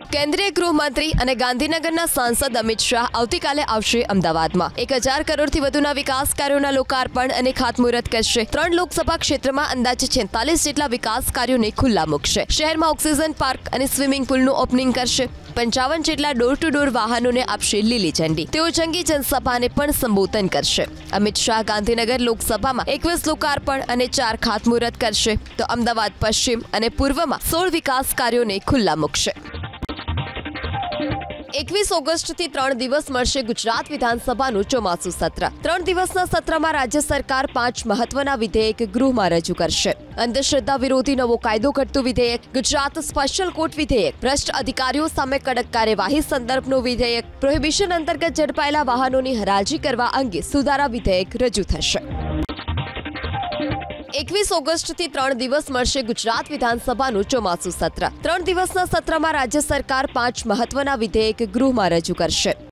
કેન્દ્રીય ગૃહમંત્રી અને ગાંધીનગરના સાંસદ અમિત શાહ આવતીકાલે આવશે અમદાવાદમાં 1000 કરોડથી વધુના વિકાસ કાર્યોના લોકાર્પણ અને ખાતમુહૂર્ત કરશે। 3 લોકસભા ક્ષેત્રમાં અંદાજે 46 જેટલા વિકાસ કાર્યોને ખુલ્લા મૂકશે। શહેરમાં ઓક્સિજન પાર્ક અને સ્વિમિંગ પુલનું ઓપનિંગ કરશે। 55 જેટલા ડોર ટુ ડોર વાહનોને આપશે લીલી ઝંડી। તેઓ જંગી જનસભાને પણ સંબોધન કરશે। અમિત શાહ ગાંધીનગર લોકસભામાં 21 લોકાર્પણ અને 4 ખાતમુહૂર્ત કરશે તો અમદાવાદ પશ્ચિમ અને પૂર્વમાં 16 વિકાસ કાર્યોને ખુલ્લા મૂકશે। 21 ઓગસ્ટથી 3 દિવસ મળશે ગુજરાત વિધાનસભાનું ચોમાસું સત્ર। 3 દિવસના સત્રમાં રાજ્ય સરકાર 5 મહત્વના વિધેયક ગૃહમાં રજૂ કરશે। અંધશ્રદ્ધા વિરોધી નવો કાયદો ઘડતું વિધેયક, ગુજરાત સ્પેશિયલ કોર્ટ વિધેયક, ભ્રષ્ટ અધિકારીઓ સામે કડક કાર્યવાહી સંદર્ભનું વિધેયક, પ્રોહિબિશન અંતર્ગત ઝડપાયેલા વાહનોની હરાજી કરવા અંગે સુધારા વિધેયક રજૂ થશે। 21 ઓગસ્ટથી 3 દિવસ મળશે ગુજરાત વિધાનસભાનું ચોમાસું સત્ર। 3 દિવસના સત્રમાં રાજ્ય સરકાર 5 મહત્વના વિધેયક ગૃહમાં રજૂ કરશે।